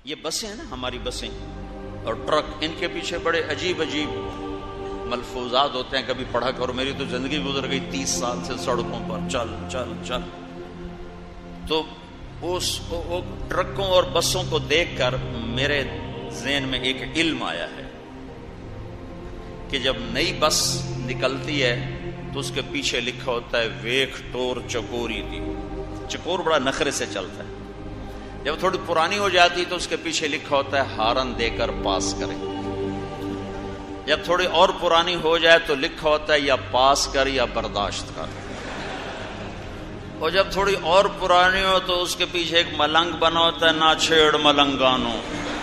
یہ بسیں ہیں نا ہماری بسیں اور ٹرک، ان کے پیچھے بڑے عجیب عجیب ملفوظات ہوتے ہیں. کبھی پڑھا کرو، میری تو زندگی گزر گئی 30 سال سے سڑکوں پر چل چل چل. تو اس ٹرکوں اور بسوں کو دیکھ کر میرے ذہن میں ایک علم آیا ہے کہ جب نئی بس نکلتی ہے تو اس کے پیچھے لکھا ہوتا ہے ویکھ ٹور چکوری دی. چکور بڑا نخرے سے چلتا ہے. جب تھوڑی پرانی ہو جاتی تو اس کے پیچھے لکھا ہوتا ہے ہارن دے کر پاس کریں. جب تھوڑی اور پرانی ہو جائے تو لکھا ہوتا ہے یا پاس کر یا برداشت کر. اور جب تھوڑی اور پرانی ہو تو اس کے پیچھے ایک ملنگ بنا ہوتا ہے نہ چھیڑ ملنگانو.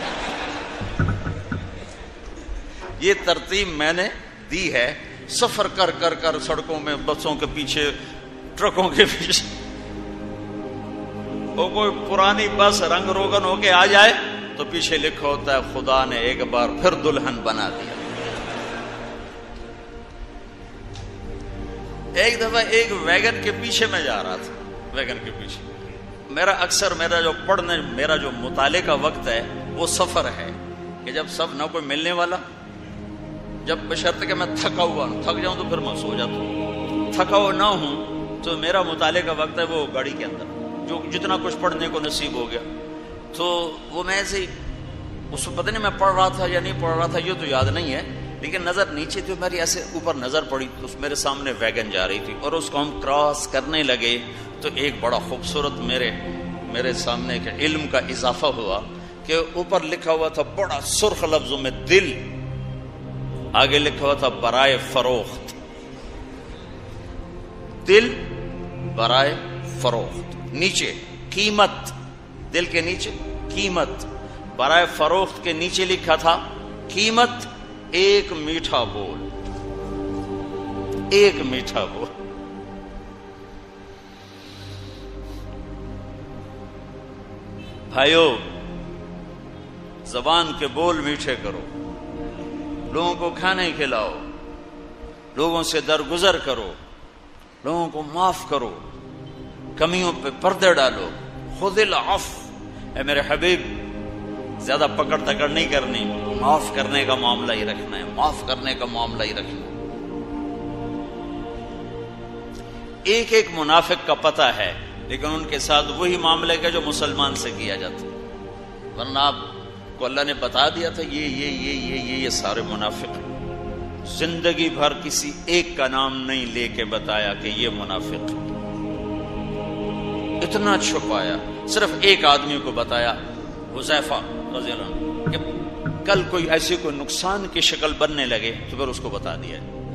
یہ ترتیب میں نے دی ہے سفر کر کر کر سڑکوں میں، بسوں کے پیچھے، ٹرکوں کے پیچھے. وہ کوئی پرانی بس رنگ روگن ہو کے آ جائے تو پیچھے لکھا ہوتا ہے خدا نے ایک بار پھر دلہن بنا دیا. ایک دفعہ ایک ویگن کے پیچھے میں جا رہا تھا، ویگن کے پیچھے میرا جو مطالعے کا وقت ہے وہ سفر ہے کہ جب سب نہ کوئی ملنے والا، جب بشرط کہ میں تھکا ہوا ہوں، تھک جاؤں تو پھر میں سو جاتا ہوں. تھکا ہوا نہ ہوں تو میرا مطالعے کا وقت ہے وہ گاڑی کے اندر، جو جتنا کچھ پڑھنے کو نصیب ہو گیا. تو وہ میں ایسے اس کو پتہ نہیں میں پڑھ رہا تھا یا نہیں پڑھ رہا تھا، یہ تو یاد نہیں ہے، لیکن نظر نیچے تھی، میری ایسے اوپر نظر پڑی تو میرے سامنے ویگن جا رہی تھی اور اس کو ہم کراس کرنے لگے تو ایک بڑا خوبصورت میرے سامنے ایک علم کا اضافہ ہوا کہ اوپر لکھا ہوا تھا بڑا سرخ لفظوں میں دل، آگے لکھا ہوا تھا برائے فروخت. دل برائے فروخت، نیچے قیمت، دل کے نیچے قیمت، برائے فروخت کے نیچے لکھا تھا قیمت ایک میٹھا بول، ایک میٹھا بول. بھائیو، زبان کے بول میٹھے کرو، لوگوں کو کھانے کھلاؤ، لوگوں سے درگزر کرو، لوگوں کو معاف کرو، کمیوں پہ پردے ڈالو. خذ العفو، اے میرے حبیب زیادہ پکڑ تکڑ نہیں کرنی، معاف کرنے کا معاملہ ہی رکھنا ہے، معاف کرنے کا معاملہ ہی رکھنا ہے. ایک ایک منافق کا پتہ ہے، لیکن ان کے ساتھ وہی معاملے کا جو مسلمان سے کیا جاتا، ورنہ آپ کو اللہ نے بتا دیا تھا یہ سارے منافق ہیں. زندگی بھر کسی ایک کا نام نہیں لے کے بتایا کہ یہ منافق ہے، اتنا چھپایا. صرف ایک آدمی کو بتایا، حذیفہ رضی اللہ عنہ، کہ کل کوئی ایسی کوئی نقصان کی شکل بننے لگے تو پھر اس کو بتا دیا.